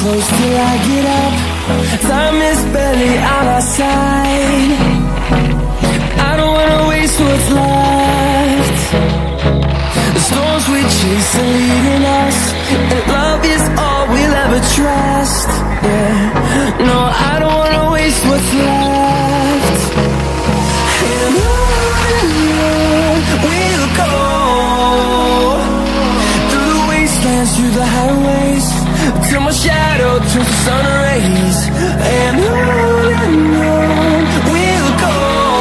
close till I get up. Time is barely on our side. I don't wanna waste what's left. The storms we chase are leading us, and love is all we'll ever trust. Yeah, no, I don't wanna waste what's left. And on we'll go, through the wastelands, through the highways, till my shadow turns to sun rays. And on we'll go,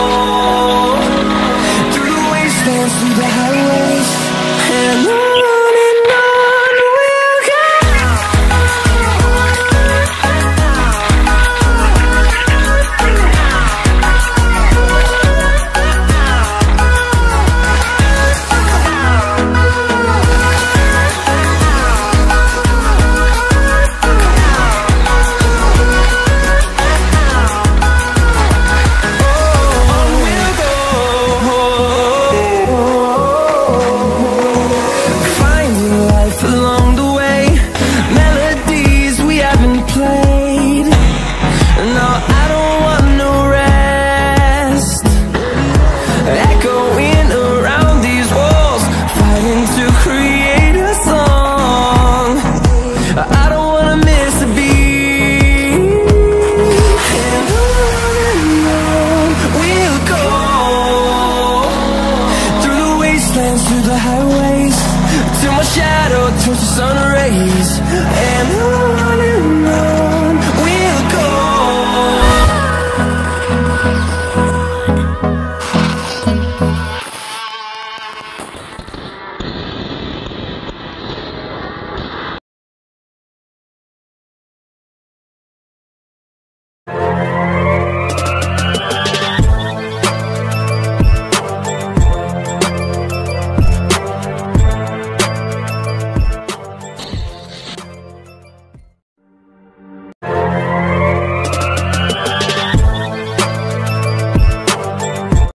through the wastelands, through the highways, and on. Through the highways, till my shadow turns to sun rays. And